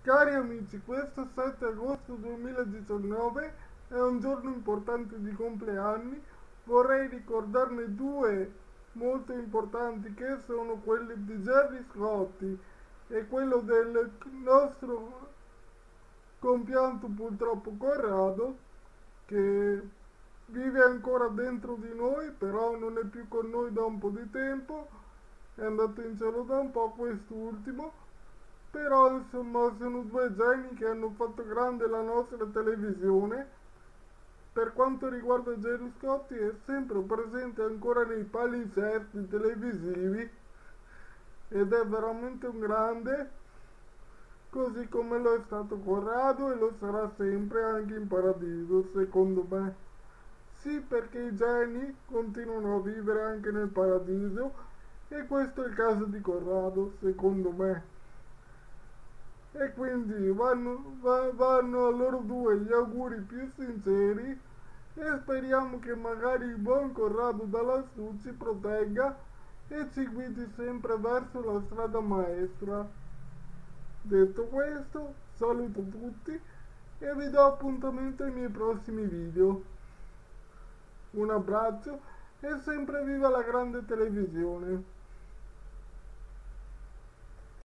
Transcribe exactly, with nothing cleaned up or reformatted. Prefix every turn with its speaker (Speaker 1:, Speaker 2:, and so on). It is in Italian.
Speaker 1: Cari amici, questo sette agosto duemiladiciannove è un giorno importante di compleanni. Vorrei ricordarne due molto importanti, che sono quelli di Gerry Scotti e quello del nostro compianto purtroppo Corrado, che vive ancora dentro di noi, però non è più con noi da un po' di tempo, è andato in cielo da un po' quest'ultimo. Però insomma sono due geni che hanno fatto grande la nostra televisione. Per quanto riguarda Gerry Scotti, è sempre presente ancora nei palinsesti televisivi ed è veramente un grande, così come lo è stato Corrado e lo sarà sempre anche in paradiso, secondo me. Sì, perché i geni continuano a vivere anche nel paradiso, e questo è il caso di Corrado, secondo me. E quindi vanno, va- vanno a loro due gli auguri più sinceri, e speriamo che magari il buon Corrado da lassù ci protegga e ci guidi sempre verso la strada maestra. Detto questo, saluto tutti e vi do appuntamento ai miei prossimi video. Un abbraccio e sempre viva la grande televisione!